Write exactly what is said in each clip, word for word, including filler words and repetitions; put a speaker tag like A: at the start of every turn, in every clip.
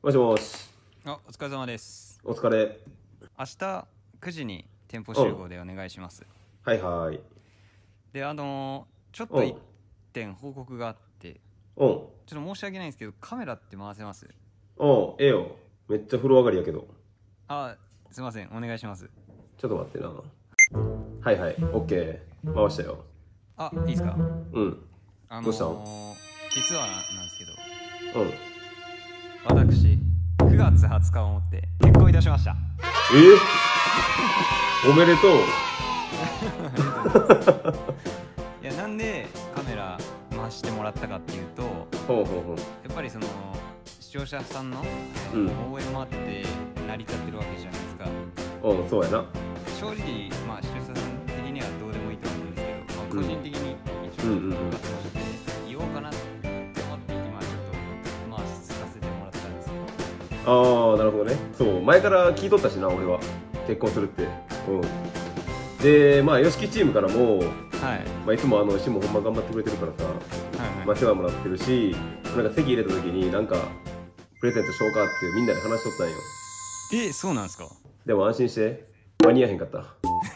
A: もしもし。
B: あ、お疲れ様です。
A: お疲れ。
B: 明日くじに店舗集合でお願いします。
A: はいはい。
B: で、あのー、ちょっと一点報告があって、
A: うん。
B: ちょっと申し訳ないんですけど、カメラって回せます？
A: うん、ええよ。めっちゃ風呂上がりやけど。
B: あ、すいません、お願いします。
A: ちょっと待ってな。はいはい、オッケー。回したよ。
B: あ、いいですか？
A: うん。
B: あのー、
A: どうした
B: の実はなんですけど、
A: うん。
B: 私、くがつはつかをもって結婚いたしました。
A: えおめでとう。
B: いや、なんでカメラ回してもらったかっていうと、
A: ほうほうほう。
B: やっぱりその視聴者さんの、
A: うん、
B: 応援もあって成り立ってるわけじゃないですか。
A: うん、そうやな。
B: 正直、まあ、視聴者さん的にはどうでもいいと思うんですけど、まあ、個人的に一応活動して言おうかなって思って今ちょっと回させてもらったんですけど。
A: ああ、なるほどね。そう前から聞いとったしな、俺は結婚するって。うん。で、まあ ヨシキチームからも、はい、まあいつもあのシもほんま頑張ってくれてるからさ、はいはい、まあ世話もらってるし、なんか席入れた時になんかプレゼントしようかってみんなで話しとったんよ。
B: え、そうなんですか？で
A: も安心して、間に合えへんかった。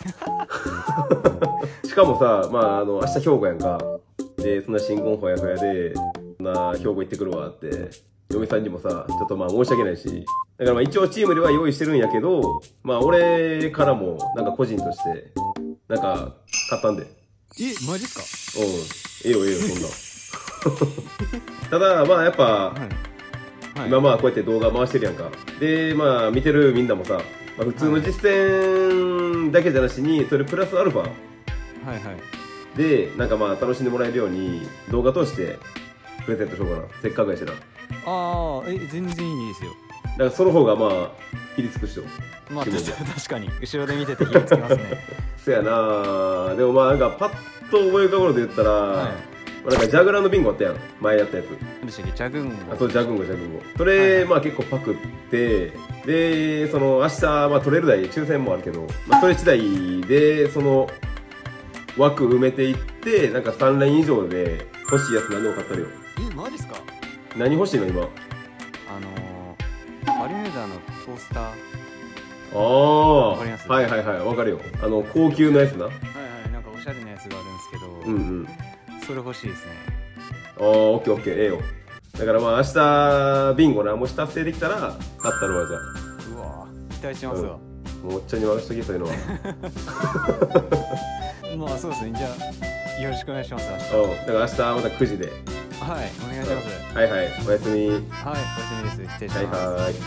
A: しかもさ、まああの明日兵庫やんか。で、そんな新婚ほやほやで、そんな兵庫行ってくるわって。嫁さんにもさ、ちょっとまあ申し訳ないし、だからまあ一応チームでは用意してるんやけど、まあ俺からもなんか個人として、なんか買ったんで。
B: え、マジっす
A: か？うん。ええよええよ、そんな。ただまあやっぱ、はいはい、今まあこうやって動画回してるやんか。で、まあ見てるみんなもさ、まあ、普通の実践だけじゃなしに、それプラスアルファ。はいはい。で、なんかまあ楽しんでもらえるように動画通してプレゼントしようかな。せっかくやしな。
B: ああ、え、全然いいですよ。
A: だからその方がまあひりつくしよ
B: う。まあ確かに後ろで見ててひりつきますね。
A: そやな。でもまあなんかパッと思い浮かぶので言ったら、はい、なんかジャグラーのビンゴあったやん、前やったやつ。
B: 何でしたっけ？ジャグンゴ。
A: あ、そうジャグンゴジャグンゴ。それ、はいはい、まあ結構パクって、でその明日まあ取れる台抽選もあるけど、まあ、それ次第でその枠埋めていって、なんかさん連以上で欲しいやつ何でも買ったるよ。
B: え、マジっすか？
A: 何欲しいの今？
B: あのー、バルミューダのトースター。
A: ああ、わかります？はいはいはい、わかるよ。あの高級なやつな。はい
B: はい、なんかおしゃれなやつがあるんですけど、
A: うんうん、
B: それ欲しいですね。
A: ああ、オッケーオッケー、ええよ。だからまあ明日ビンゴな、もし達成できたら買ったるわ。じゃあ
B: うわ、期待しますわ。
A: うん、もうおっちゃんに任しとき、そういうのは。
B: まあそうですね、じゃあよろしくお願いします。
A: 明日。うん、だから明日またくじで。
B: はい、お願いします。
A: はいはい、おやすみ。はい、おや
B: すみです。失礼します。
A: はいはい。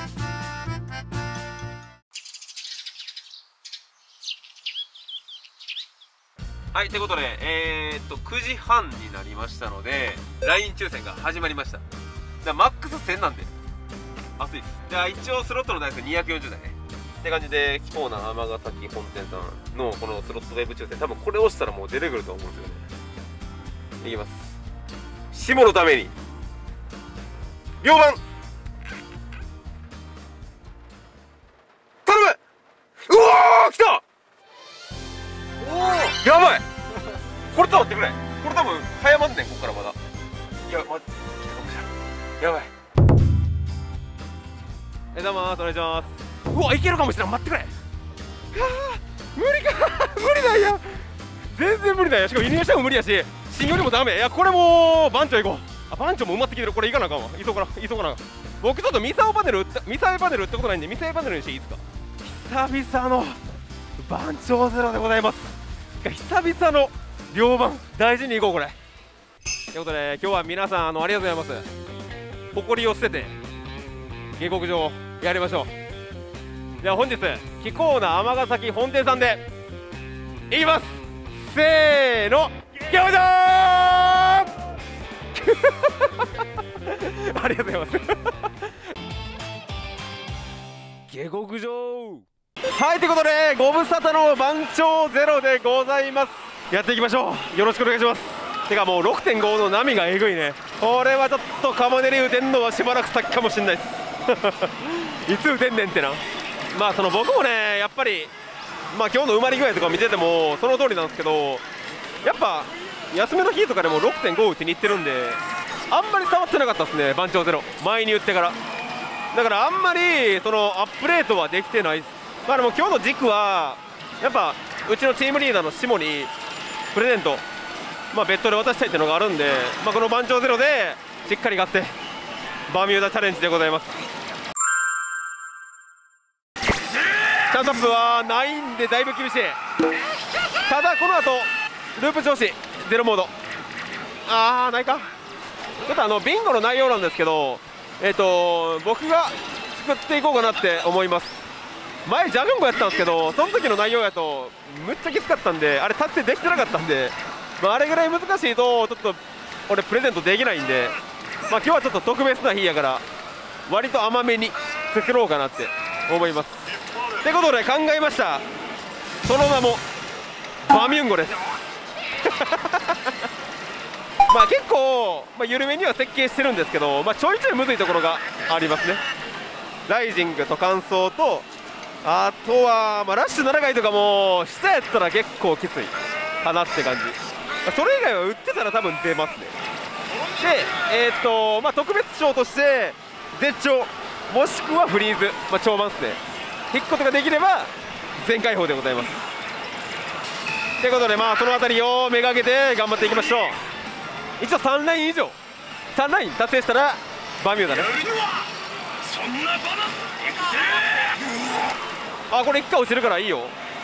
A: はい、ということで、えー、っとくじはんになりましたので ライン 抽選が始まりました。だマックスせんなんで熱いです。じゃあ一応スロットの台数にひゃくよんじゅうだいねって感じで、キコーナ尼崎本店さんのこのスロットウェブ抽選、多分これ押したらもう出てくると思うんですよね。いきます。下のために両番頼む。うわー、来た。おお、やばい。これと待ってくれ。これ多分早まんねん、ここからまだ。いや、ま、来たかもしれん。やばい。え、どうもー、お願いします。うわ、いけるかもしれん。待ってくれ。無理か。無理だよ。全然無理だよ。しかも輸入したも無理やし、新よりもダメ。いや、これもう番長いこう。あ、番長も埋まってきてる。これいかなあかんわ。急がな、急がな。僕ちょっとミサオパネル売った、ミサイパネル売ったことないんで、ミサイパネルにしていいですか？久々の番長ゼロでございます。久々の両番、大事にいこうこれ。ということで今日は皆さんあのありがとうございます。誇りを捨てて下克上やりましょう。では本日キコーナ尼崎本店さんでいきます。せーの、下克上ありがとうございます下克上。はい、ということでご無沙汰の番長ゼロでございます。やっていきましょう。よろしくお願いします。てかもう ろくてんご の波がえぐいね。これはちょっとカモネリ打てんのはしばらく先かもしれないですいつ打てんねんってな。まあその僕もね、やっぱりまあ今日の埋まり具合とか見ててもその通りなんですけど、やっぱ休みの日とかでも ろくてんご 打ちにいってるんで、あんまり触ってなかったですね、番長ゼロ前に打ってから。 だからあんまりそのアップデートはできてないです。まあでも今日の軸はやっぱうちのチームリーダーの下にプレゼント、まあ、別途で渡したいっていうのがあるんで、まあ、この番長ゼロでしっかり勝ってバーミューダチャレンジでございます。チャンスアップはないんでだいぶ厳しい。ただこの後ループ調子ゼロモード、あーないか。ちょっとあのビンゴの内容なんですけど、えっ、ー、と僕が作っていこうかなって思います。前ジャグンゴやったんですけど、その時の内容やとむっちゃきつかったんで、あれ達成できてなかったんで、まあ、あれぐらい難しいとちょっと俺プレゼントできないんで、まあ、今日はちょっと特別な日やから割と甘めに作ろうかなって思います。ってことで考えました。その名もバミュンゴですまあ結構、まあ、緩めには設計してるんですけど、まあ、ちょいちょいむずいところがありますね。ライジングと乾燥と、あとは、まあ、ラッシュななかいとかも下やったら結構きついかなって感じ。それ以外は売ってたら多分出ますね。で、えーとまあ、特別賞として絶頂もしくはフリーズ、まあ、超満ですね、引くことができれば全開放でございます。ということで、まあ、その辺りをめがけて頑張っていきましょう。一応さんライン以上さんライン達成したらバミューだね。あ、これいっかい落ちるからいいよ。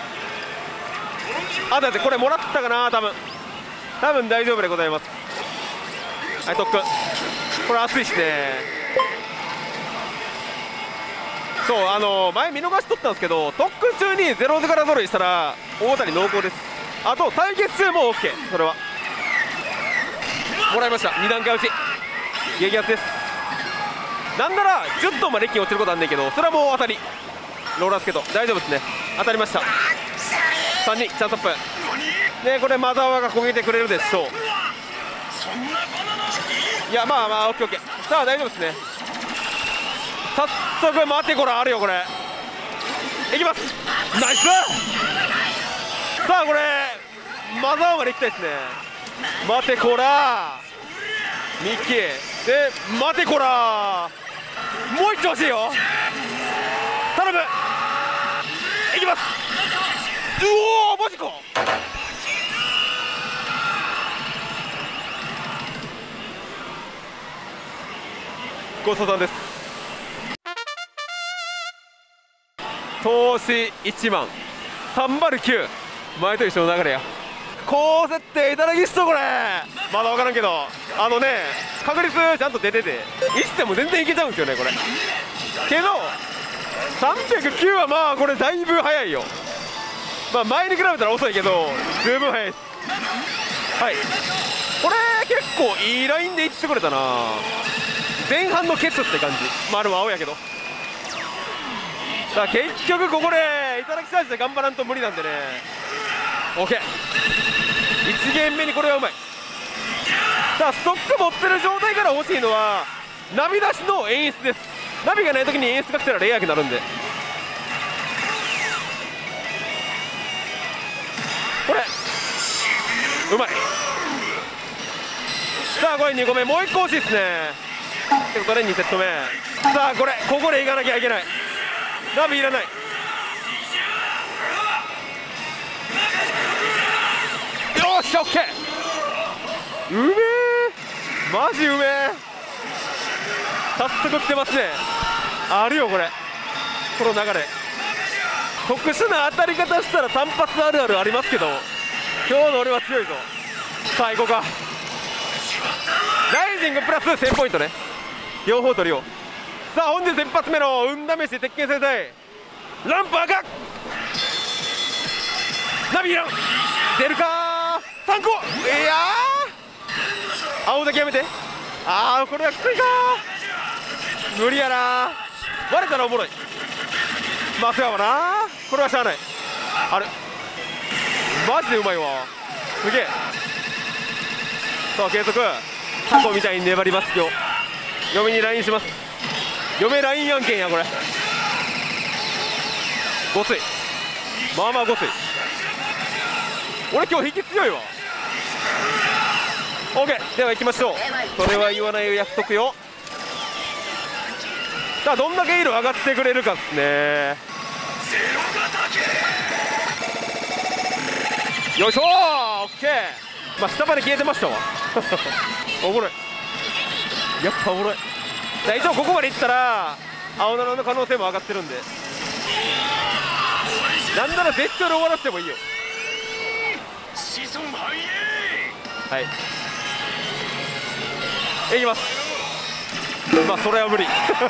A: あ、だってこれもらったかな、多分多分大丈夫でございます。はい、特訓これ熱いしね。そう、あのー、前見逃しとったんですけど、特訓中にゼロ図柄揃いしたら大谷濃厚です。あと対決中も OK、 それはもらいました。に段階落ち激アツです。なんならじゅっトンまで一気に落ちることあんねんけど、それはもう当たりローラースケート大丈夫ですね。当たりました。さんにチャンスアップで、これマザーワが焦げてくれるでしょう。いや、まあまあ オーケーオーケー、 さあ大丈夫ですね。早速待てこらあるよ、これいきます。ナイス。さあこれマザーワまでいきたいですね。待てこらミッキーで、待てこらもう一丁欲しいよ、頼む。いきます。うおーマジか。ごちそうさんです。投資いちまんさんまるきゅう、前と一緒の流れや。高設定いただきっすよこれ。まだ分からんけど、あのね確率ちゃんと出てていっても全然いけちゃうんですよねこれ。けどさんびゃくきゅうはまあこれだいぶ早いよ。まあ前に比べたら遅いけど十分早いです。はい、これ結構いいラインでいってくれたな。前半のケツって感じ。まああれも青やけど、さあ結局ここでいただきサイズで頑張らんと無理なんでね。 OK、 いちゲーム目にこれはうまい。さあストック持ってる状態から欲しいのはナビ出しの演出です。ナビがない時に演出が来たらレイヤーになるんで、これうまい。さあこれにこめもういっこ欲しいですね。ってことでにセット目。さあこれここでいかなきゃいけない。ナビいらない。よっしゃ OK、 うめえマジうめえ。早速来てますね。あるよこれ、この流れ。特殊な当たり方したら単発あるあるありますけど、今日の俺は強いぞ。さあ行こうか。ライジングプラスせんポイントね、両方取るよ。さあ本日一発目の運試し鉄拳戦隊ランプ赤ナビいらん。出るかーさんこ。いやー青だけやめて。あーこれはきついかー、無理やな。割れたらおもろい。まあそうやわな、これはしゃあない。あれマジでうまいわ、すげえ。さあ継続タコみたいに粘ります今日。嫁に ライン します。嫁 ライン 案件やこれ。ごつい、まあまあごつい。俺今日引き強いわ。 OK では行きましょう。それは言わない約束よ。 さあどんだけ色上がってくれるかっすね。よいしょー、オッケー。まあ下まで消えてましたわおもろい、やっぱおもろい。さあ一応ここまでいったら青七の可能性も上がってるんで、なんなら絶頂で終わらせてもいいよ。はい、いきます。まあそれは無理い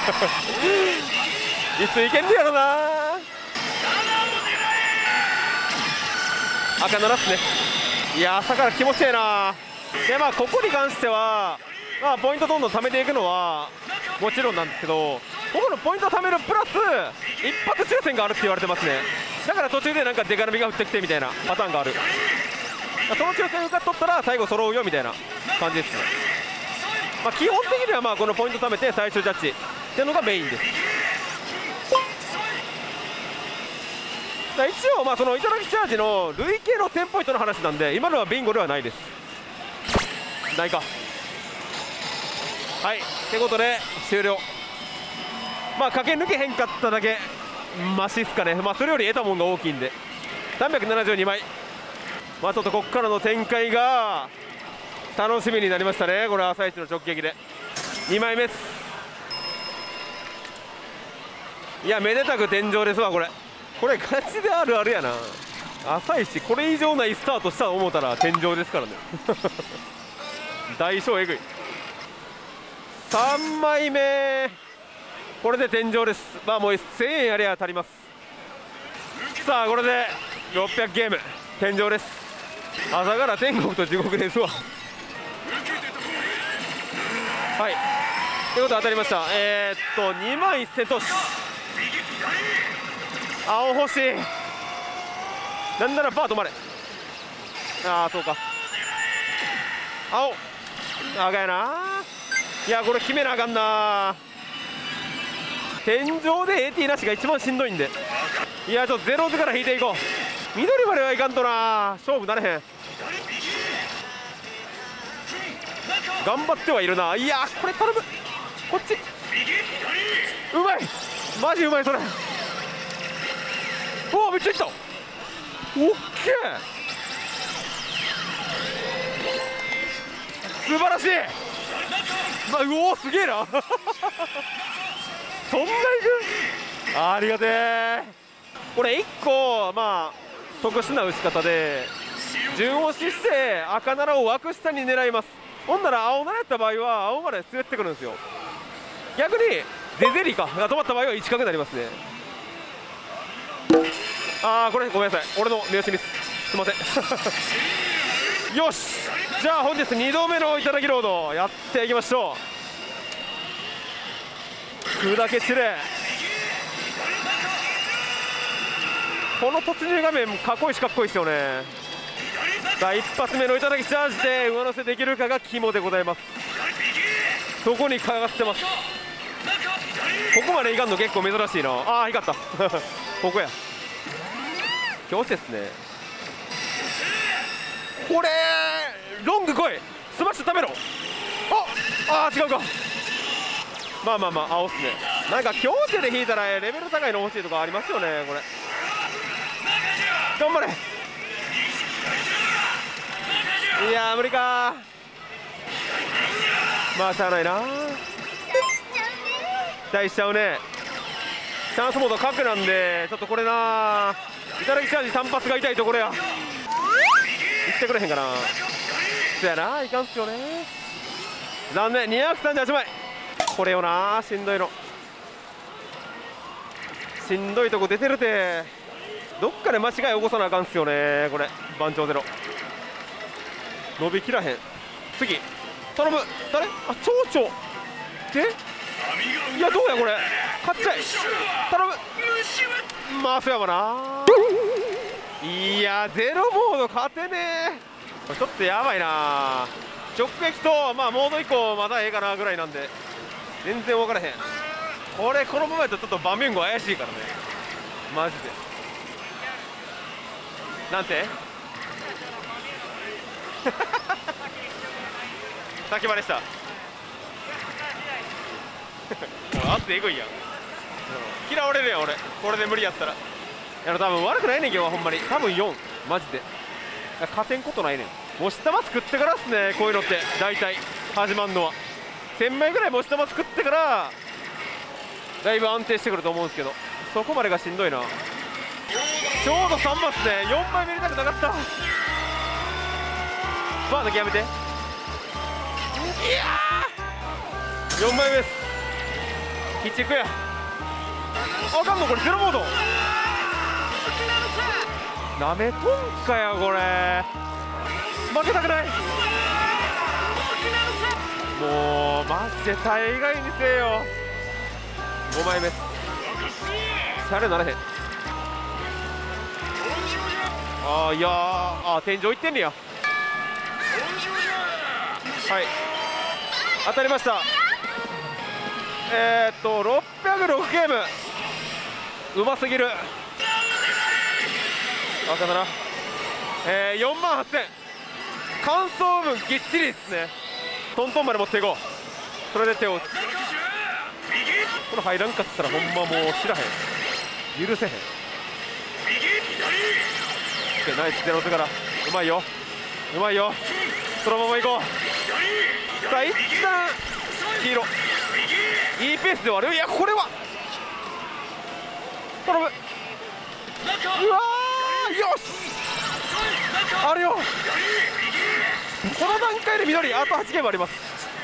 A: ついけんねやろな。赤ならっすね。いや朝から気持ちいいな。でまあここに関しては、まあ、ポイントどんどん貯めていくのはもちろんなんですけど、ここのポイント貯めるプラス一発抽選があるって言われてますね。だから途中でなんかデカルミが降ってきてみたいなパターンがある。その抽選受かっとったら最後揃うよみたいな感じですね。まあ、基本的にはまあこのポイント貯めて最終ジャッジっていうのがメインです。一応まあその頂きチャージの累計のせんポイントの話なんで、今のはビンゴではないです。ないか。はいってことで終了。まあ駆け抜けへんかっただけマシっすかね。まあそれより得たもんが大きいんでさんびゃくななじゅうにまい。まあちょっとここからの展開が楽しみになりましたね。これ朝一の直撃でにまいめっす。いやめでたく天井ですわ。これこれガチであるあるやな。朝一これ以上ないスタートしたと思ったら天井ですからね大小えぐい。さんまいめこれで天井です。まあもうせんえんやりゃ足ります。さあこれでろっぴゃくゲーム天井です。朝から天国と地獄ですわはいということで当たりました。えー、っとにまんせん投資、青欲しい。なんならバー止まれ。ああそうか、青赤やな。いやこれ決めなあかんな。天井で エーティー なしが一番しんどいんで、いやちょっとゼロ図から引いていこう。緑まではいかんとな、勝負なれへん。頑張ってはいるな。いやこれ頼む、こっちうまい、マジうまいそれ。おおめっちゃいった、オッケー、素晴らしい。まあ、うおーすげえなそんないく、あありがてえ。これいっこまあ特殊な打ち方で順押しして赤ならを枠下に狙います。ほんなら青ならやった場合は青まで滑ってくるんですよ。逆にゼゼリかが止まった場合はいち角になりますね。ああこれごめんなさい、俺の目押しミス、すいませんよし、じゃあ本日にどめのいただきロードやっていきましょう。砕け散れ。この突入画面かっこいいしかっこいいですよね。さあ一発目のいただきチャージで上乗せできるかが肝でございます。そこにかかってます。ここまでいかんの結構珍しいな。ああ光ったここや、強勢ですね。これロング来い、スマッシュ食べろ。ああ違うか、まあまあまあ青っすね。なんか強勢で引いたらレベル高いの欲しいとかありますよね。これ頑張れ。いやー無理かー。まあしゃあないな、期待しちゃうね。チャンスモード角なんでちょっとこれな、いただきチャージ単発が痛いところや。いってくれへんかな。そやな、いかんっすよね。残念、にひゃくさんじゅうはちまい。これよな、しんどいの。しんどいとこ出てるて。どっかで間違い起こさなあかんっすよね。これ番長ゼロ伸びきらへん。次頼む、誰、あ蝶々で、いやどうやこれ、勝っちゃい、頼む。まあそうやわな。いやゼロモード勝てねえ、ちょっとやばいな。直撃とまあモード以降まだええかなぐらいなんで全然分からへん。これこのままやとちょっとバミュンゴ怪しいからねマジで。なんて先までした。 圧えぐいやん。嫌われるやん俺、これで無理やったら。いや多分悪くないねんけど、ほんまに多分よんマジで勝てんことないねん。もし玉作ってからっすね、こういうのって大体始まんのは。せんまいぐらいもし玉作ってからだいぶ安定してくると思うんですけど、そこまでがしんどいな。ちょうどさんばんっすね。よんまいめ入れたくなかった。バーだけやめて。いやーよんまいめです。鬼畜や。あかんのこれゼロモード。なめとんかやこれ。負けたくない。もうマジで大概にせえよ。ごまいめ。シャレならへん。あーいやーあー天井いってんねや。はい当たりました。えー、っとろっぴゃくろくゲームうますぎる。あかだな。えー、よんまんはっせん感想文ぎっちりですね。トントンまで持っていこう。それで手を打つ。これ入らんかったらほんまもう知らへん、許せへん。ナイスゼロ手からうまいようまいよ。そのままいこう。さあ一旦黄色いいペースではある。いやこれは頼む。うわーよしあるよ。この段階で緑あとはちゲームあります。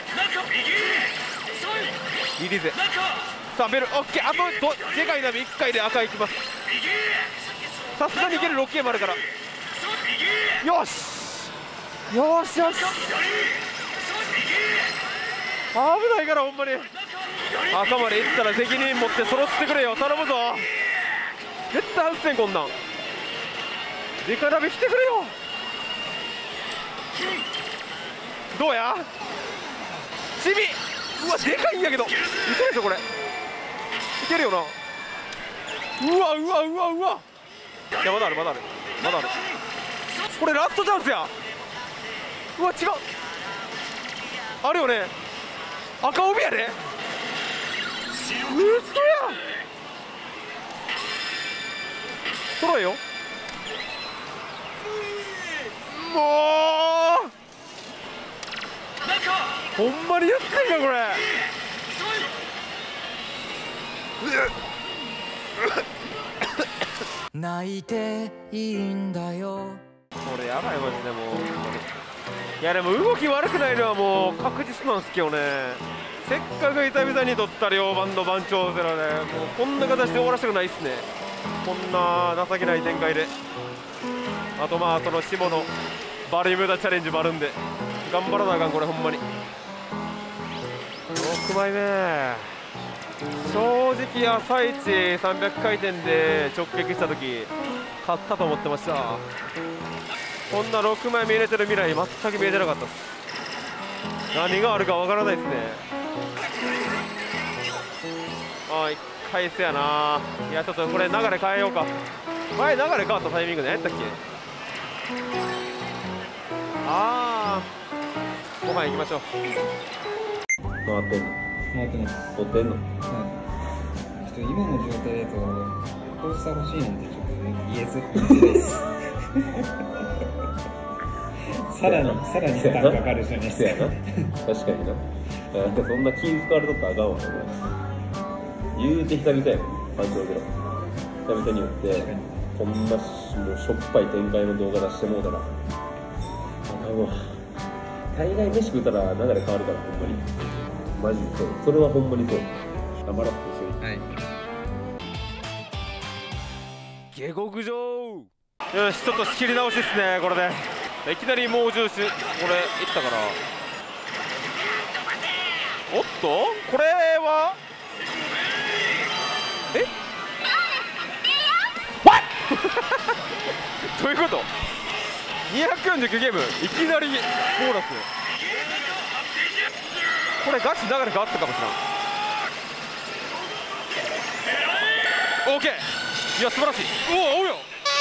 A: リリーゼさあベルオッケー。あとどでかい波いっかいで赤いきます。さすがにいけるろくゲームあるから。よしよしよし危ないからほんまに。赤までいったら責任持って揃ってくれよ頼むぞ。絶対外せんこんなん。でか鍋来てくれよ。どうやチビ。うわでかいんやけど嘘でしょこれ。いけるよな。うわうわうわうわ。いやまだあるまだあるまだある。これラストチャンスや。うわ違うあるよね。赤帯やで。うそや揃えよもう。ほんまにやってんかこれ。
C: 泣いていいんだよ。
A: これやばいマジでもう。いやでも動き悪くないのはもう確実なんですけどね。せっかく久々に取った両番の番長ゼロでもうこんな形で終わらせたくないっすね。こんな情けない展開で。あとまあその下のバリムダチャレンジもあるんで頑張らなあかんこれほんまに。ろくまいめ正直朝一さんびゃくかいてんで直撃した時勝ったと思ってました。こんなろくまいめ入れてる未来全く見えてなかったです。何があるかわからないですね。ああいっかいせやな。いやちょっとこれ流れ変えようか。前流れ変わったタイミングで何やったっけ。ああご飯行きましょう。回ってんの
D: 回ってます。
A: 撮ってんの。
D: はい。ちょっと今の状態だとコースター欲しいなんてちょっとね言えずですさらにさらに負担かかるじゃないですか。
E: 確かにな。なんかそんな気使われとったらあかんわ。言うて久々やもん感情ゼロ。久々によってこんなもうしょっぱい展開の動画出してもうたらあかんわ。大概飯食うたら流れ変わるからほんまに。マジでそう。それはほんまにそう。頑張ろう。
D: はい。
A: 下克上。よしちょっと仕切り直しですねこれで。いきなり猛獣種これいったから。おっとこれはえWhat どういうこと。にひゃくよんじゅうきゅうゲームいきなりボーナス。これガチ流れ変わったかもしれん。 OK いや素晴らしい。うわ青よ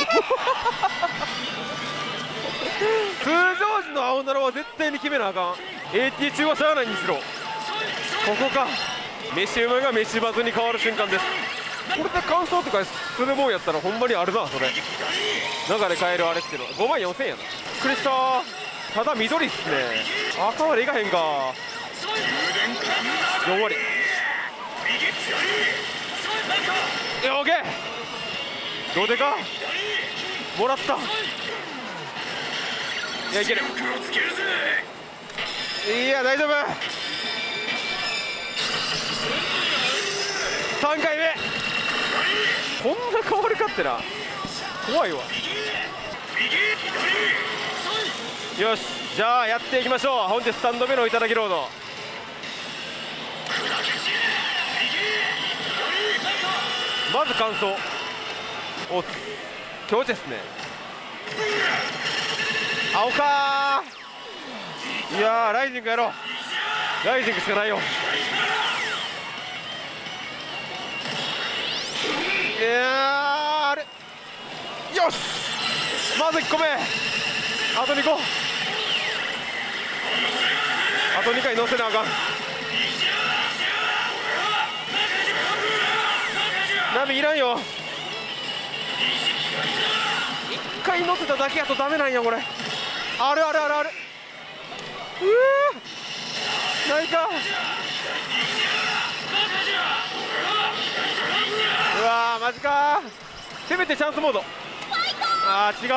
A: 通常時の青ならは絶対に決めなあかん。 エーティー 中はしゃあないにしろここか。 飯うまが飯バズに変わる瞬間です。これで乾燥とかするもんやったらほんまにあるな。それ中で買えるあれっていうのごまんよんせんえんやな。びっくりした。ただ緑っすね。赤までいかへんか。よん割よオッケー。どうでかもらった。いやいける。いや大丈夫。さんかいめこんな変わるかってな。怖いわ。よしじゃあやっていきましょう。本日さんどめのいただきロード。まず乾燥。お強烈ですね。青かー。いやーライジングやろう。ライジングしかないよ。いやーあれよしまずいっこめ。あとにこあとにかい乗せなあかん。ナビいらんよ。いっかい乗せただけやとダメなんやこれ。あるあるあるある。うーないか。うわーマジかー。せめてチャンスモード。あー違う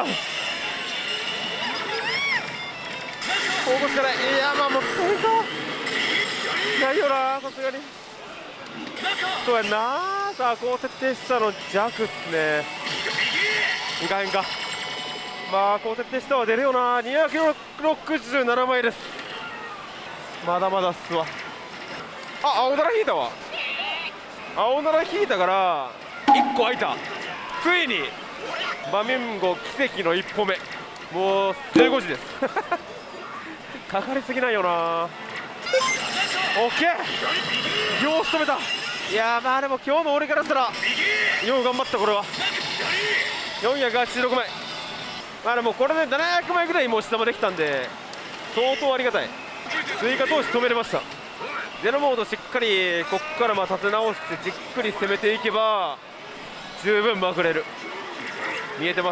A: ここしかない。いやまあもうこれかないよなさすがに。そうやんな。さあ高設定したの弱っすね。いかへんか。まあ高設定したは出るよな。にひゃくろくじゅうななまいです。まだまだっすわ。あ青なら引いたわ。青なら引いたからいっこ開いた。ついにバミンゴ奇跡のいっぽめ。もうじゅうごじですかかりすぎないよな。オッケーよう仕留めた。いやーまあでも今日の俺からしたらよう頑張った。これはよんひゃくはちじゅうろくまい。まあでもこれでななひゃくまいぐらいもう下まできたんで相当ありがたい。追加投資止めれました。ゼロモードしっかりこっからまあ立て直してじっくり攻めていけば十分まくれる。見えてます。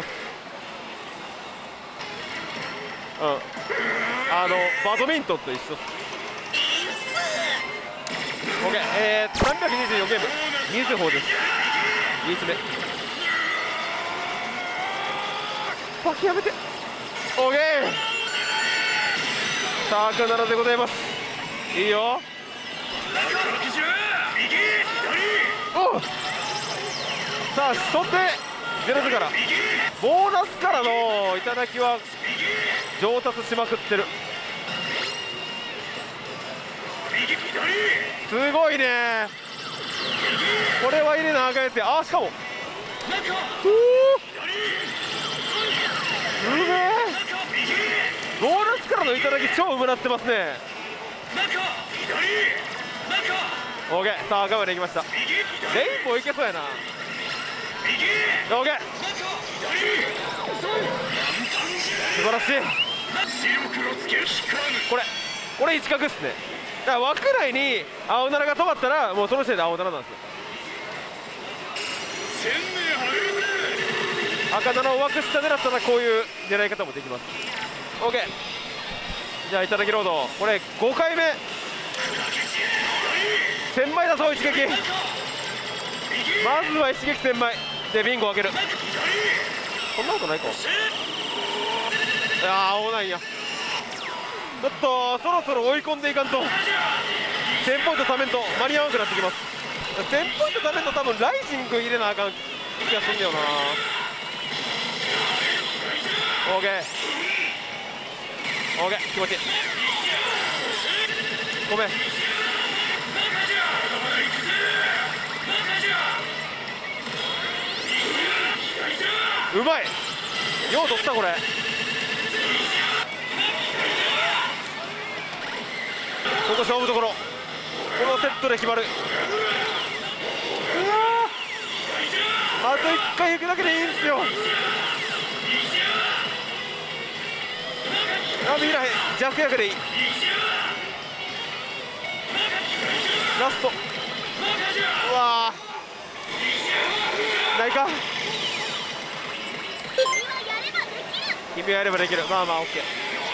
A: うんあのバドミントンと一緒っす。 OK、えー、さんびゃくにじゅうよんゲームみずほです。につめバキやめて。 OK さあ必ずでございます。いいよ。おさあそしてゼロ時からボーナスからの頂きは上達しまくってる。すごいねこれは入れなあかんやつや。あしかもううめえボーナスからの頂き超うむなってますね。オーケーさあ赤まで行きました。レインボーいけそうやな。オーケー素晴らしい。これこれ一角っすね。だから枠内に青奈良が止まったらもうその時点で青奈良なんですよ。赤奈良を枠下狙ったらこういう狙い方もできます。 OK じゃあいただきロードこれごかいめせんまいだそう一撃。まずは一撃せんまいでビンゴを開ける。こんなことないか。いやー青なんや。ちょっとそろそろ追い込んでいかんとせんポイントためんと間に合わなくなってきます。せんポイントためんと多分ライジング入れなあかん気がするんだよな。 OK OK 気持ちいい。ごめんうまいよう取ったこれ。ここ勝負どころこのセットで決まる。うわあといっかい行くだけでいいんですよ。あ見らへん弱役でいい。ラストうわーないか。君はやればできる。まあまあオッケー。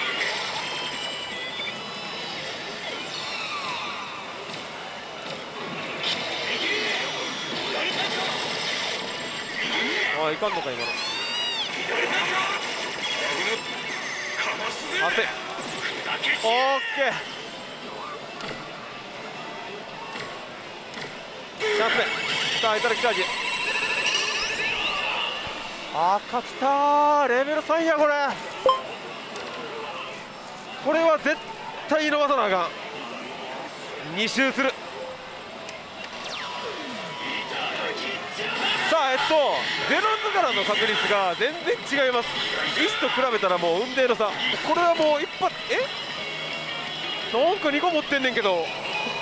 A: ああいかんのか今の。汗オッケー。チャンス目。さあいただきチャージ。赤きたー。レベルさんやこれ。これは絶対伸ばさなあかん。に周する。さあえっとゼロ図からの確率が全然違います。石と比べたらもう運命の差。これはもう一発。えなんかにこ持ってんねんけど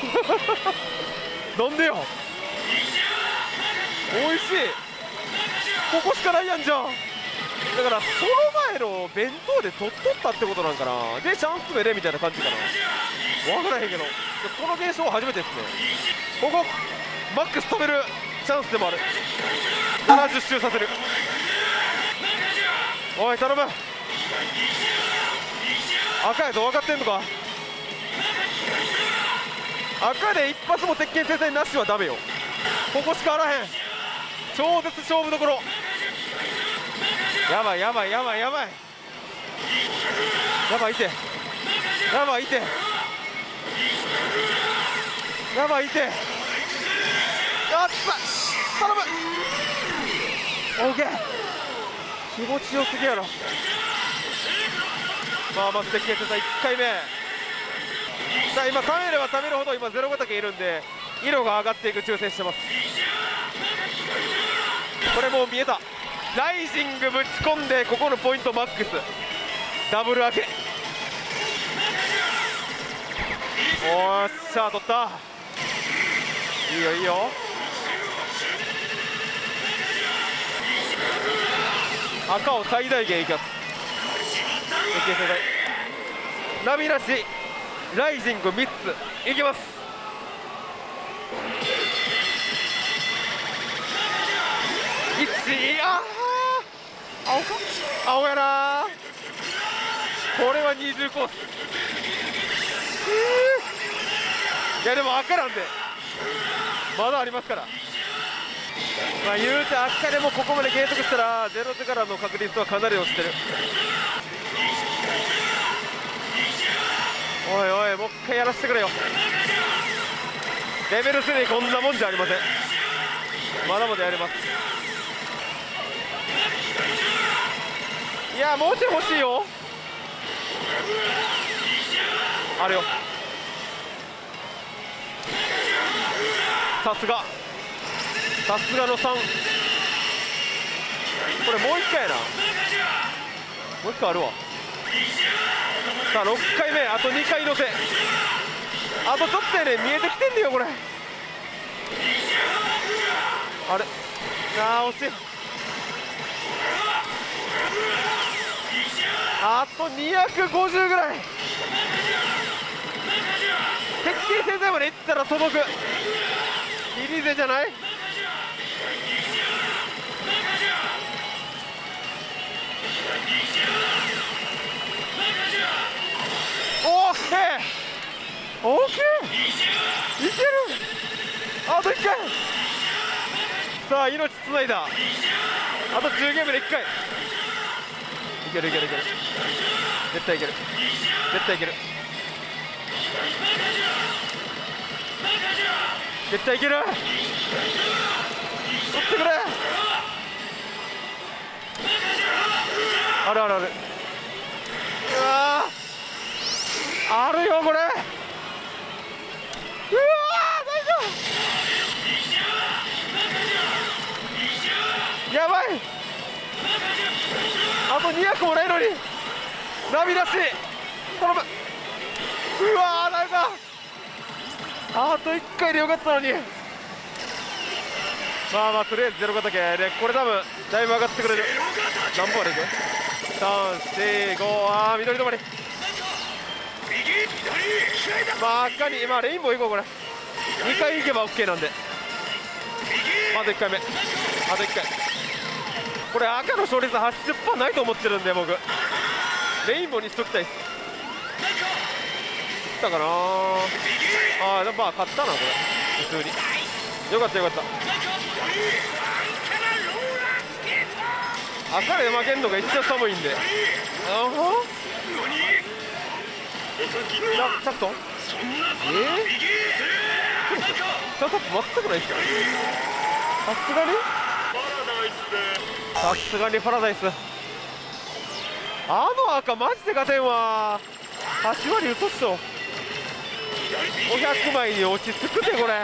A: なんでよ。おいしい。ここしかないやんじゃん。だからその前の弁当で取っとったってことなんかな。でチャンス目でみたいな感じかな。分からへんけどこの現象は初めてですね。ここマックス止めるチャンスでもある。ななじゅっ周させる。おい頼む。赤やと分かってんのか。赤で一発も鉄拳制裁なしはダメよ。ここしかあらへん。超絶勝負どころ。やばいやばいやばいやばいやばいいてやばいいてやばいいて。あっつ頼む。オーケー。気持ちよすぎやろ。まあまず鉄拳制裁いっかいめ。さあ今貯めれば貯めるほど今ゼロご岳いるんで色が上がっていく抽選してます。これもう見えた。ライジングぶち込んでここのポイントマックスダブル開け。おっしゃ取った。いいよいいよ。赤を最大限いきます。ナビなしライジングみっついきます。いちあー青か青やな。これはにじゅうコース。いやでも赤なんでまだありますから。まあ言うて赤でもここまで計測したらゼロ手からの確率はかなり落ちてる。おいおいもう一回やらせてくれよ。レベルスリーこんなもんじゃありません。まだまだやれます。いやもうちょい欲しいよ。あれよさすがさすがのさん。これもういっかいやな。もういっかいあるわ。さあろっかいめあとにかい乗せ。あとちょっとやね見えてきてんねよこれ。あれあー惜しい。あとにひゃくごじゅうぐらい。鉄拳制裁までいったら届く。リリーゼじゃない。オーケーオーケーいける。あといっかい。さあ命つないだ。あとじゅうゲームでいっかい。いけるいけるいける。絶対いける絶対いける絶対いける。取ってくれ。あるあるある。うわあるよこれ。うわ大丈夫。やばい。あとにひゃくもないのにナビなし頼む。うわーなんかあといっかいでよかったのに。まあまあとりあえずゼロヶ岳でこれ多分だいぶ上がってくれる。何本までいく ?さん、よん、ご あー緑止まり。まあ赤にまあレインボーいこうこれ。 にかい行けば OK なんで、あといっかいめ、あといっかい。これ赤の勝率 はちじゅっパーセント ないと思ってるんで、僕レインボーにしときたいです。いったかなあ。あー、まあ勝ったなこれ、普通によかったよかった。赤で負けんのが一番寒いんで、あはチャチャクトン、えー、チャクトン全くないですか。さすがにさすがにパラダイス。あの赤マジで勝てんわ。はち割嘘っしょ。ごひゃくまいに落ち着くてこれ。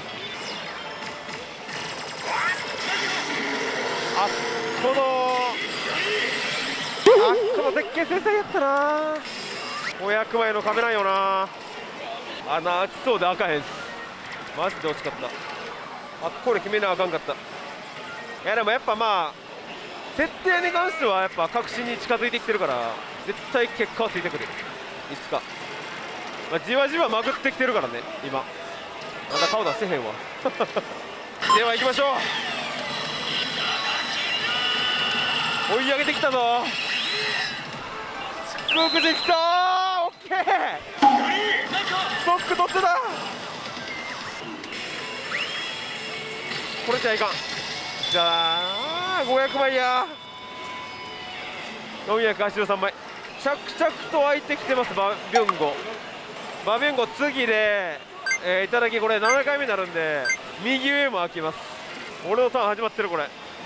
A: あこのあこの絶景制裁やったな。ごひゃくまいの壁なんよな。穴開きそうで開かへんす。マジで惜しかった。あこれ決めなあかんかった。いやでもやっぱまあ設定に関してはやっぱ確信に近づいてきてるから、絶対結果はついてくるいつか。まあ、じわじわまくってきてるからね今。まだ顔出してへんわでは行きましょう。追い上げてきたぞ。祝福できたー。オッケー、ストック取ってた。これじゃいかん。じゃあごひゃくまいやよんひゃくはちじゅうさんまい。着々と湧いてきてます。バビュンゴバビュンゴ次で、えー、いただきこれななかいめになるんで右上も開きます。俺のターン始まってるこれ。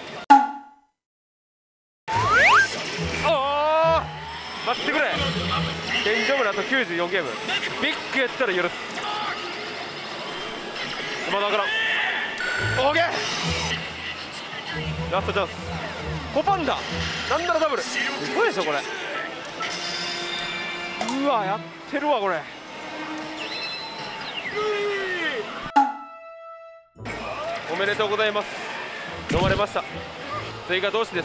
A: ああ待ってくれ。天井まであときゅうじゅうよんゲーム。ビッグやったら許す。まだ上がらん。オーケーラストチャンス。コパンダなんならダブル。すごいでしょこれ。うわやってるわこれ。おめでとうございます。飲まれました。追加同士です。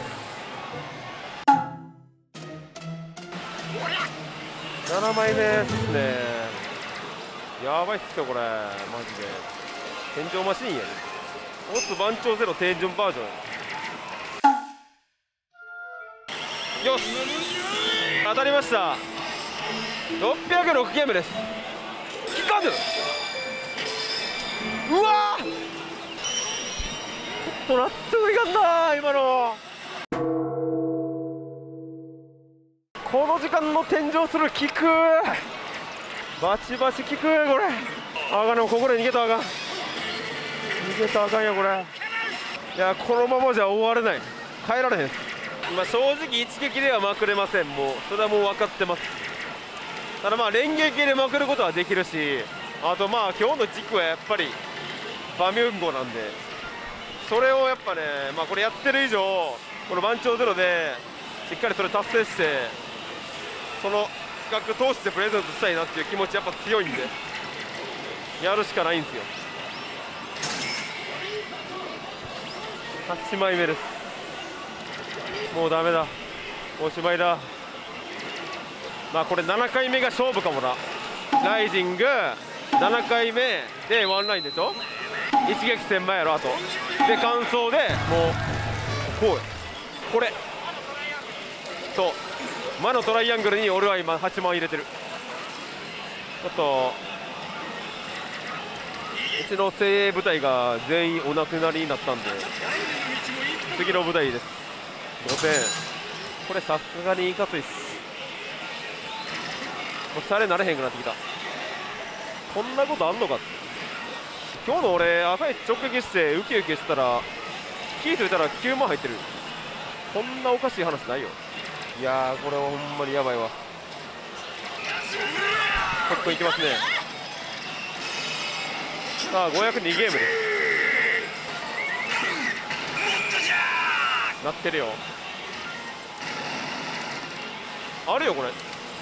A: ななまいめですね。やばいっすよこれマジで。天井マシンやね。オス番長ゼロ天井バージョン。よし当たりました。ろっぴゃくろくゲームです。効かぬ。うわーちょっと納得いかんな今の。この時間の天井する効く。バチバチ効くこれ。あかん、でもここで逃げたらあかん。逃げたらあかんやこれ。いやこのままじゃ終われない。帰られへん。まあ正直一撃ではまくれません。もうそれはもう分かってます。ただまあ連撃でまくることはできるし、あとまあ今日の軸はやっぱりバミュンゴなんで、それをやっぱね、まあこれやってる以上この番長ゼロでしっかりそれ達成して、その企画通してプレゼントしたいなっていう気持ちやっぱ強いんでやるしかないんですよ。はちまいめです。もうダメだ、おしまいだ。まあこれななかいめが勝負かもな。ライジングななかいめでワンラインでしょ。一撃せんまいやろ。あとで完走でもうこうよこれ。そう魔のトライアングルに俺は今はちまん入れてる。ちょっとうちの精鋭部隊が全員お亡くなりになったんで次の部隊です。ごせんこれさすがにいかついっす。もうシャレなれへんくなってきた。こんなことあんのかって。今日の俺朝一直撃してウキウキしてたらキーついたらきゅうまん入ってる。こんなおかしい話ないよ。いやーこれはほんまにやばいわ。結構いきますね。さあごひゃくにゲームです。なってるよ。あるよこれ。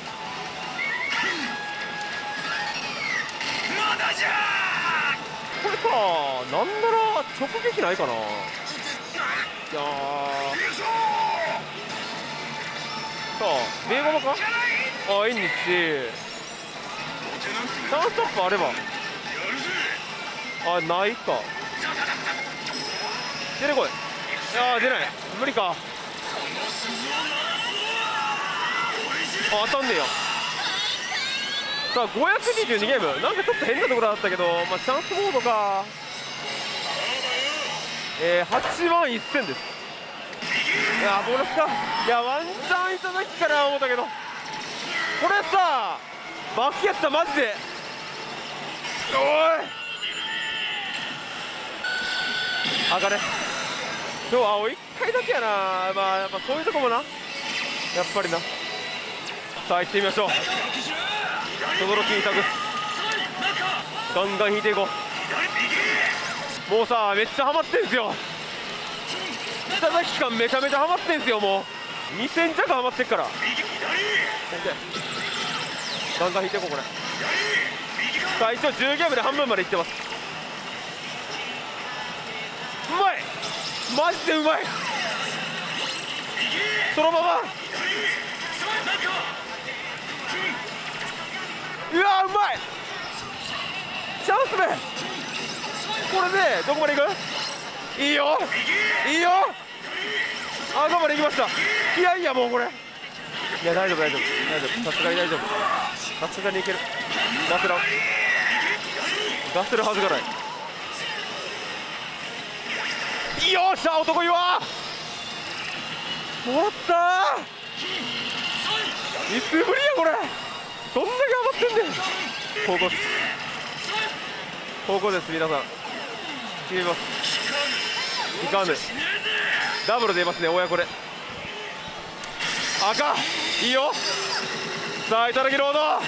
A: これかなんなら直撃ないかな。いやーさあ名駒か。あ縁日チャンスアップあればあ、ないか。出てこい。いやー、出ない。無理か。あ、当たんねえよ。さあ、ごひゃくにじゅうにゲーム。なんかちょっと変なところだったけど、まあ、チャンスモードか。えー、はちまんせんです。いやー、ボーナスか。いや、ワンチャンいただきかな思ったけど、これさ、バキやった、マジで。おい、上がれ。今日はいっかいだけやな。まあ、やっぱそういうとこもな、やっぱりな。さあ、行ってみましょう。轟に託す。ガンガン引いていこう。もうさ、めっちゃハマってんすよ。いただき感めちゃめちゃハマってんすよ。もうにせん弱ハマってっから。ガンガン引いていこう、これ。さあ、一応じゅうゲームで半分までいってます。うまい、マジでうまい。そのまま。うわ、うまい。チャンス目。これでどこまでいく。いいよ、いいよ。あ、こまで行きました。いやいや、もうこれ、いや、大丈夫大丈夫大丈夫、さすがに大丈夫。さすがにいける。ガスラガスるはずがない。よっしゃ、男いわ。もらったー。いつぶりやこれ。どんだけ余ってんねん。高校です、高校です。皆さん決めます。いかんね、ダブル出ますね、親子で。赤いいよ。さあ、いただきロード。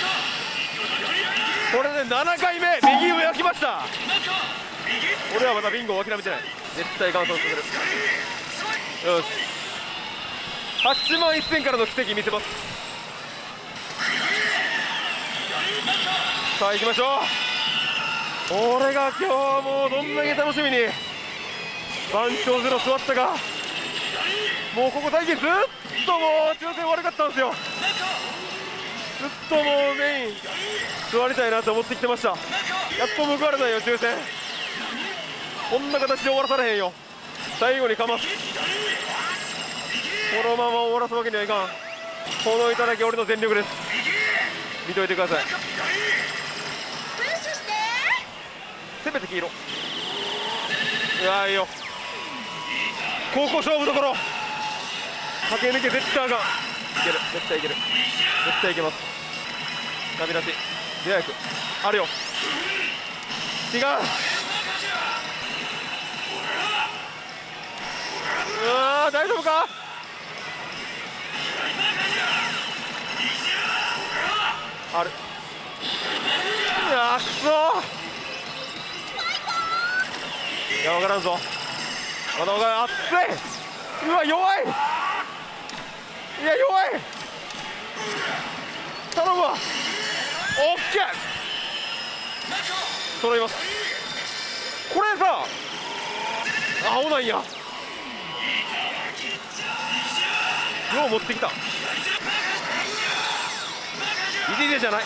A: これでななかいめ右上焼きました。俺はまたビンゴを諦めてない。絶対完走する。よし、はちまんせんからの奇跡見せます。さあ、行きましょう。俺が今日もうどんだけ楽しみに番長ゼロ座ったか。もうここ最近ずっともう抽選悪かったんですよ。ずっともうメイン座りたいなと思ってきてました。やっと報われないよ、抽選。こんな形で終わらされへんよ。最後にかます。このまま終わらすわけにはいかん。この頂き俺の全力です。見といてください。せめて黄色。いや、いいよ。高校勝負どころ。駆け抜け絶対あかん。いける、絶対いける、絶対いけます。ナビ出し出早くあるよ。違う。うわー、大丈夫か。ある。いやー、くそー。いや、分からんぞ。まだ分からん。熱い。うわ、弱い。いや、弱い。頼むわ。オッケー。揃います。これさ、青なんや。よう持ってきた。イディデじゃない。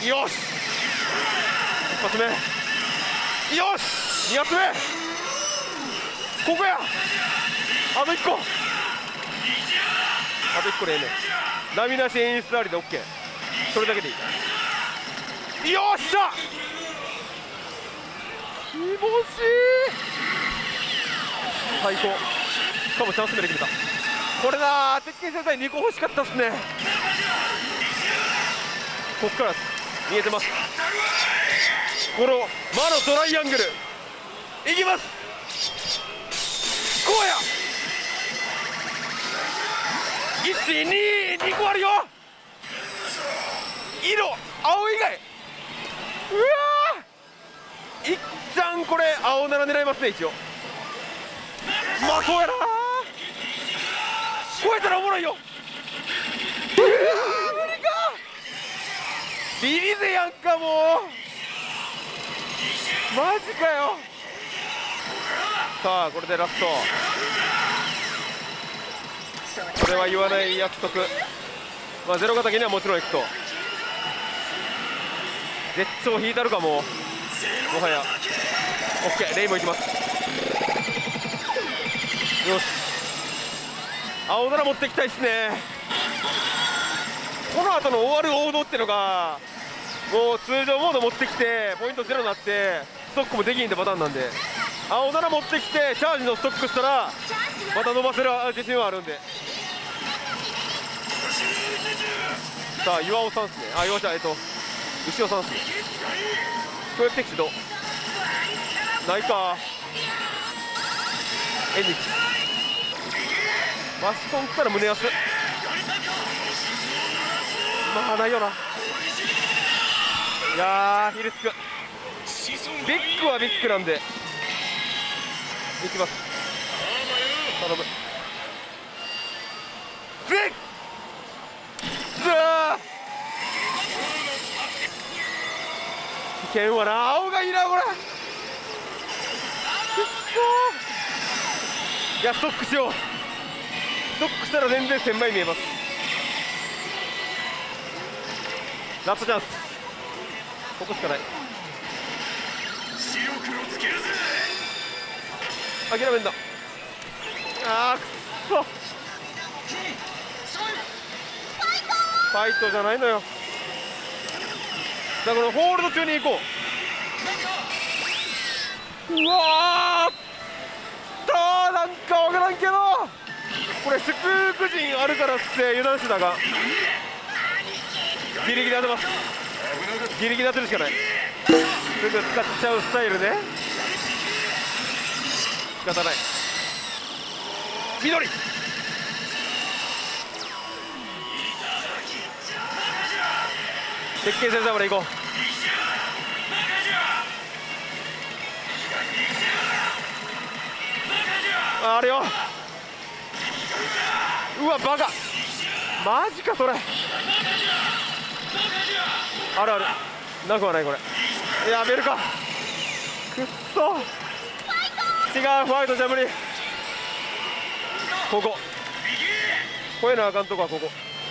A: よし、一発目。よし、に発目。ここや。あといっこ。あといっこでええねん。波なし演出ありで OK。 それだけでいい。よっしゃ、気持ちいい。最高。しかもチャンス目で決めた。これだー、鉄拳戦隊にこ欲しかったっすね。こっから見えてます。この魔のトライアングルいきます。こうや。いち、に、にこあるよ。色青以外。うわー、いっちゃんこれ青なら狙いますね。一応まあそうやな。超えたらおもろいよ。うわー、無理か。ビリゼやんか、もうマジかよ。さあ、これでラスト。これは言わない約束。まあゼロヶ岳にはもちろん行くと。絶頂引いたるか、もうもはや。 オッケー、レイもいきます。よし、青空持ってきたいっすね。この後の終わる王道ってのがもう通常モード持ってきてポイントゼロになってストックもできんってパターンなんで、青空持ってきてチャージのストックしたらまた伸ばせる自信はあるんで。さあ岩尾さんっすね。あ、岩尾ちゃん、えっと牛尾さんっすね。これ敵地どうないか。エニキマスコン来たら胸安。まあないよな。いやーヒルつく。ビッグはビッグなんでいきます。頼む。ビッグうわーいけんわな。青がいいなこれ。くっそー。いやストックしよう。ストックしたら全然せんまい見えます。ラストチャンス、ここしかない。諦めんだ。あーくっそ、ファイトじゃないのよ。だからホールド中に行こう。うわーったー、なんかわからんけどこれスクーク陣あるからって油断してたがギリギリ当てます。ギリギリ当てるしかない。すぐ使っちゃうスタイルね。仕方ない。緑鉄拳先生まで行こう。あれよ、うわバカ、マジかそれ。あるある、なくはないこれ。やめるか、くっそ。違う、ファイトじゃ無理。ここ超えなあかんとこはここ。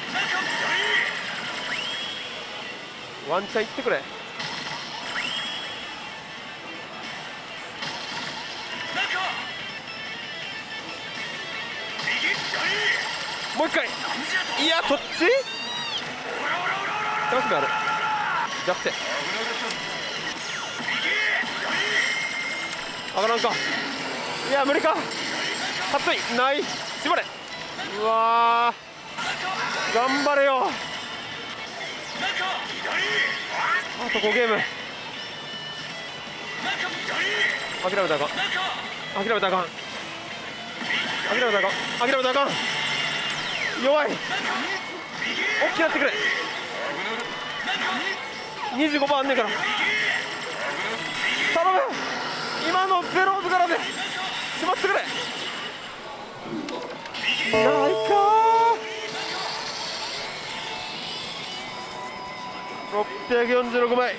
A: ワンチャンいってくれ。もう一回。いやそっちチャンスがある。弱点上がらんか。いや無理か。はっついない。縛れ。うわー頑張れよ。あとごゲーム。諦めたらあかん。諦めたらあかん。諦めたらあかん。諦めたらあかん。弱い。大きくなってくれ。にじゅうごばんあんねんから頼む。今のゼローズからでしまってくれ。ないかー。ろっぴゃくよんじゅうろくまい。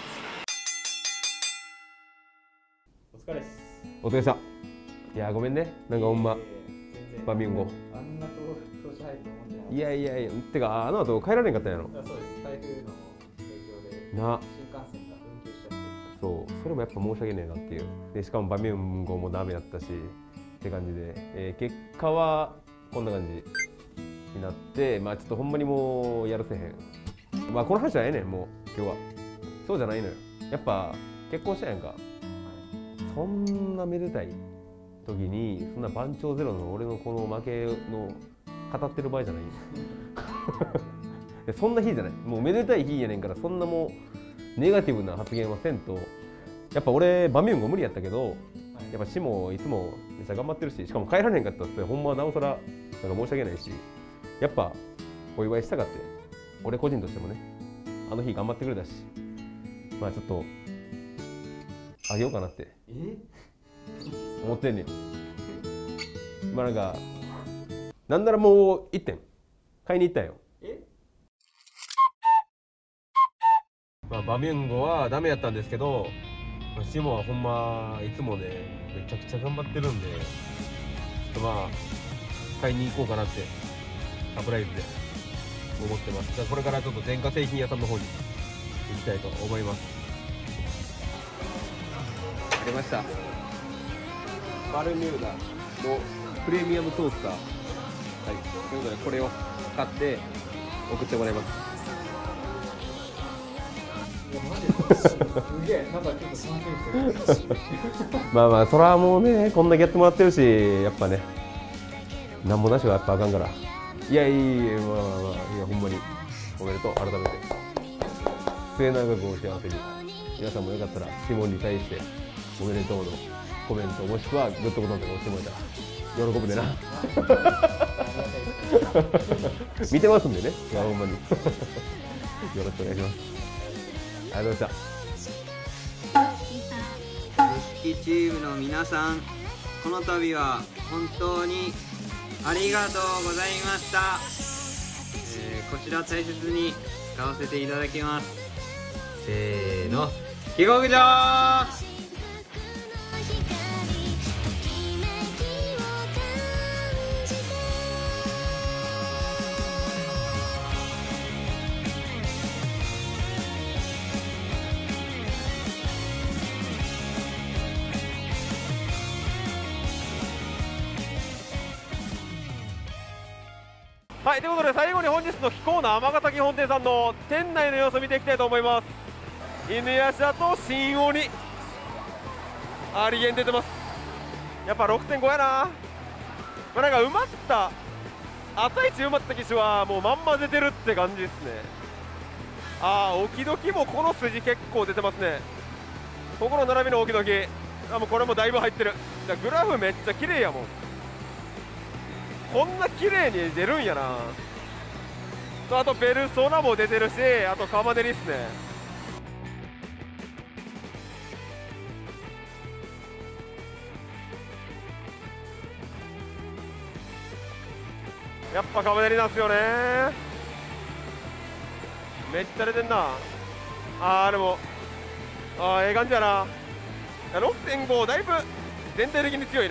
E: お疲れっす。
A: お疲れさん。いやごめんね、なんかほんまバミュンゴ
D: あんな投資入ると思ってない。
A: いやいやいや、てかあの後帰られんかったんやろ。
D: そうです、台風の影響で
A: な、
D: 新幹線が運休しちゃって。
A: そうそれもやっぱ申し訳ねえなっていう。でしかもバミュンゴもダメだったしって感じで、えー、結果はこんな感じになって、まあちょっとほんまにもうやるせへん。まあこの話はええねん、もう今日はそうじゃないのよ。やっぱ結婚したやんか。そんなめでたい時にそんな番長ゼロの俺のこの負けの語ってる場合じゃないよそんな日じゃない。もうめでたい日やねんから、そんなもうネガティブな発言はせんと。やっぱ俺バミュンゴ無理やったけど、やっぱシもいつもめっちゃ頑張ってるし、しかも帰られへんかったってほんまはなおさらなんか申し訳ないし、やっぱお祝いしたかって、俺個人としてもね、あの日頑張ってくれたし、まあちょっとあげようかなって思ってんねん。まあなんかなんならもういってん買いに行ったんよ。まあバミュンゴはダメやったんですけど、まあ、シモはほんまいつもねめちゃくちゃ頑張ってるんで、ちょっとまあ買いに行こうかなってサプライズで思ってます。じゃあこれからちょっと電化製品屋さんの方に行きたいと思います。
E: 出ました。バルミューダのプレミアムトースター。はい。ということでこれを買って送ってもらいます。まあまあそれはもうね、こんだけやってもらってるし、やっぱねなんもなしはやっぱあかんから。いやいやいや、まあまあまあ、いやほんまにおめでとう。改めて末永くお幸せに。皆さんもよかったら質問に対しておめでとうのコメントもしくはグッドボタンとか押してもらえたら喜ぶでな。見てますんでね。いやほんまによろしくお願いします。ありがとうございました。
F: 錦チームの皆さん、この度は本当にありがとうございました。えー、こちら大切に使わせていただきます。せーの、下克上。
A: はい、ということで最後に本日の気候の尼崎本店さんの店内の様子を見ていきたいと思います。犬夜叉と新鬼ありげん出てます。やっぱ ろくてんご やな。まあ、なんか埋まった朝一埋まった機種はもうまんま出てるって感じですね。ああ、置き時もこの筋結構出てますね。ここの並びの置き時、あもうこれもだいぶ入ってる。グラフめっちゃ綺麗やもん。こんな綺麗に出るんやな。とあとペルソナも出てるし、あとカマネリっすね。やっぱカマネリなんすよね。めっちゃ出てんな。あーでもあーええ感じやな。ろくてんご だいぶ全体的に強いな。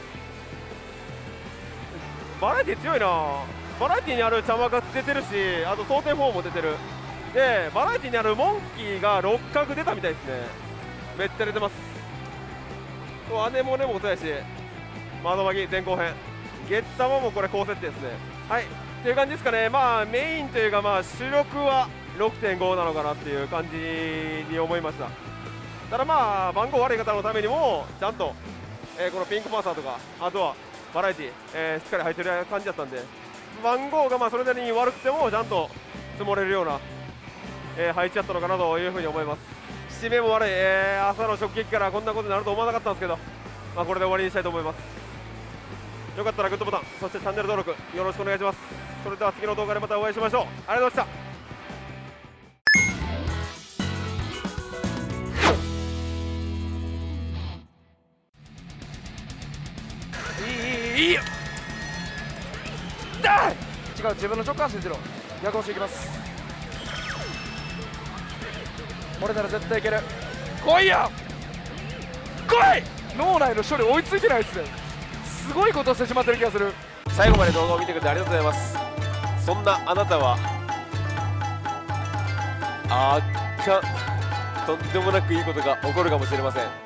A: バラエティ強いな。バラエティにある茶間が出てるし、あと蒼天フォーも出てる。でバラエティにあるモンキーがろっ角出たみたいですね。めっちゃ出てます。と姉もねもそうやし、窓巻き前後編ゲッタマもこれ高設定ですね。はいっていう感じですかね。まあメインというかまあ主力は ろくてんご なのかなっていう感じに思いました。ただまあ番号悪い方のためにもちゃんと、えー、このピンクパーサーとかあとはバラエティ、えー、しっかり入ってる感じだったんで、番号がまあそれなりに悪くてもちゃんと積もれるような、えー、配置だったのかなというふうに思います。締めも悪い、えー、朝の直撃からこんなことになると思わなかったんですけど、まあ、これで終わりにしたいと思います。よかったらグッドボタン、そしてチャンネル登録よろしくお願いします。それでは次の動画でまたお会いしましょう。ありがとうございました。いいよだ違う、自分の直感信じろ。逆押していきます。俺なら絶対いける。来いよ来い。脳内の処理追いついてないですね。すごいことをしてしまってる気がする。最後まで動画を見てくれてありがとうございます。そんなあなたはあかんとんでもなくいいことが起こるかもしれません。